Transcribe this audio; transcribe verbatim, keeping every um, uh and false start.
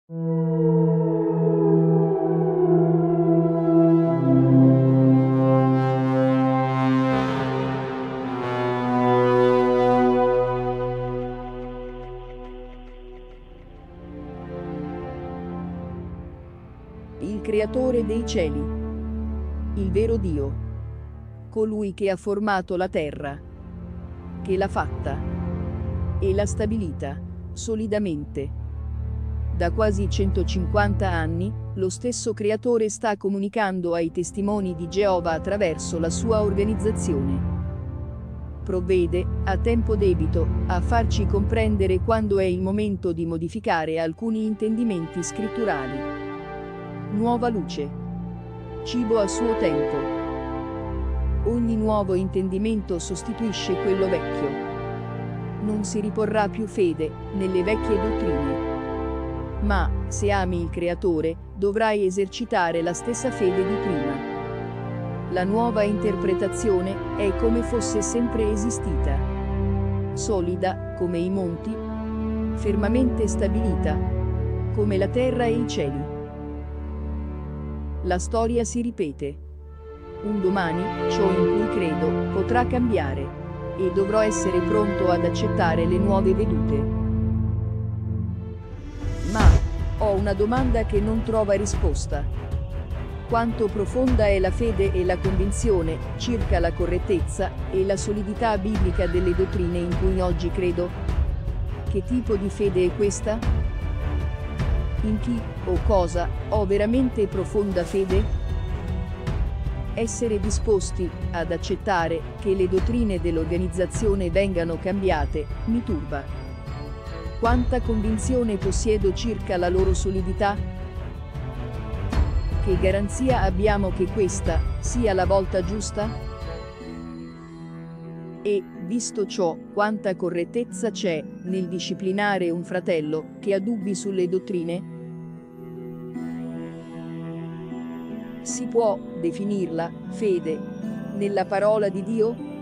Il creatore dei cieli, il vero Dio, colui che ha formato la terra, che l'ha fatta e l'ha stabilita solidamente. Da quasi centocinquanta anni, lo stesso creatore sta comunicando ai testimoni di Geova attraverso la sua organizzazione. Provvede, a tempo debito, a farci comprendere quando è il momento di modificare alcuni intendimenti scritturali. Nuova luce. Cibo a suo tempo. Ogni nuovo intendimento sostituisce quello vecchio. Non si riporrà più fede nelle vecchie dottrine. Ma, se ami il Creatore, dovrai esercitare la stessa fede di prima. La nuova interpretazione è come fosse sempre esistita. Solida, come i monti. Fermamente stabilita, come la terra e i cieli. La storia si ripete. Un domani, ciò in cui credo, potrà cambiare, e dovrò essere pronto ad accettare le nuove vedute. Ma, ho una domanda che non trova risposta. Quanto profonda è la fede e la convinzione circa la correttezza e la solidità biblica delle dottrine in cui oggi credo? Che tipo di fede è questa? In chi, o cosa, ho veramente profonda fede? Essere disposti ad accettare che le dottrine dell'organizzazione vengano cambiate mi turba. Quanta convinzione possiedo circa la loro solidità? Che garanzia abbiamo che questa sia la volta giusta? E, visto ciò, quanta correttezza c'è nel disciplinare un fratello che ha dubbi sulle dottrine? Si può definirla fede nella parola di Dio?